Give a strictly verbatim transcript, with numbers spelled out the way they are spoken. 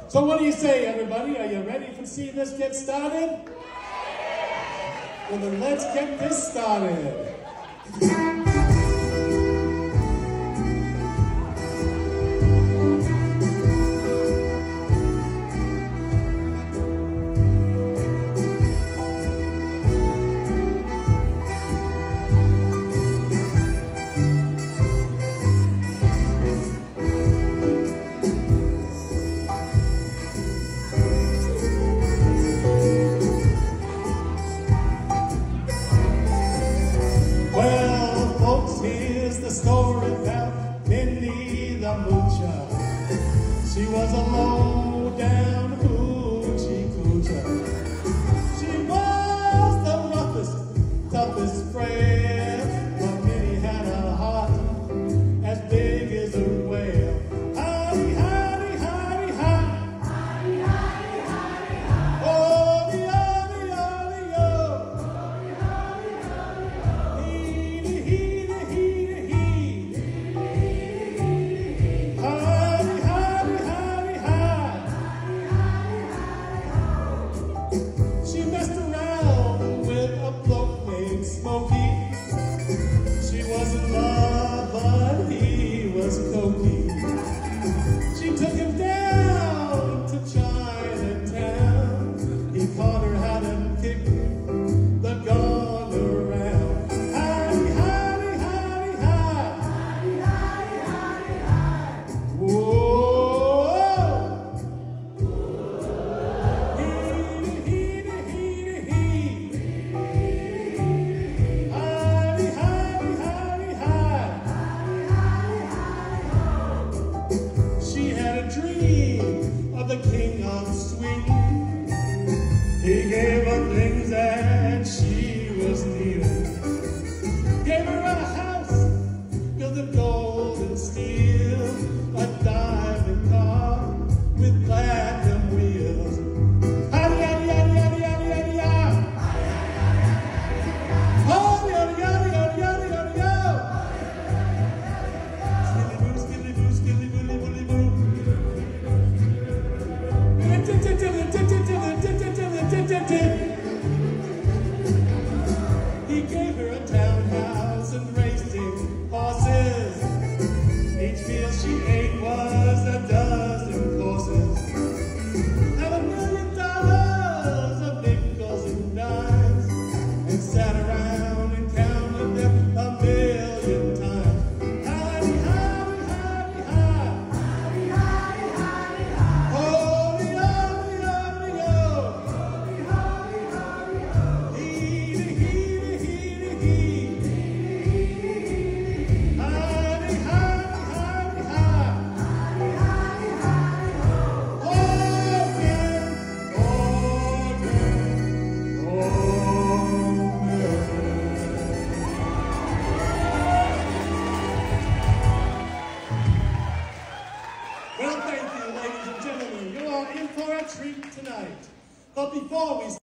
So what do you say, everybody? Are you ready to see this get started? Well, then let's get this started. Here's the story about Minnie the Moocher. She was a low-down hoochie coocher. She was the roughest, toughest friend, but Minnie had a heart as big as a whale. Hidey, hidey, hidey, hidey. Hidey, hidey, hidey, hidey. Oh, the oh, the oh, the oh. Oh, the oh, the oh, the oh. Heedy, heedy. Smokey. She was in love, but he was cokey. She took him down to Chinatown. He taught her how to kick the gun around. Hidey, hidey, hidey, hide. Hidey, hidey, hidey, hide. Whoa. Heedy, heedy, heedy, heedy. She had a dream of the king of Sweden. He gave her things that she was needing. Gave her a house built of gold and steel, a diamond car with platinum wheels. Howdy, howdy, howdy, howdy, howdy, howdy, howdy. Oh, yaddy, yaddy, yaddy, yaddy, yaddy, yaddy. Skilly boo, skilly boo, skilly boo, bully boo. He gave her a townhouse and racing horses. Each meal she ate was a dozen courses. Had a million dollars of nickels and dimes, and sat around and counted them a million times. Hidey, hidey, hidey, hide. Hidey, hidey, hidey, hide. Oh, the oh, the oh, the oh. Oh, the oh, the oh, the oh. Heedy, heedy, heedy, heedy. Heedy, heedy, heedy. Hidey, hidey, hidey, hide. Hidey, hidey, hidey, hide. Organ, organ, organ. Well, thank you, ladies and gentlemen. You are in for a treat tonight. But before we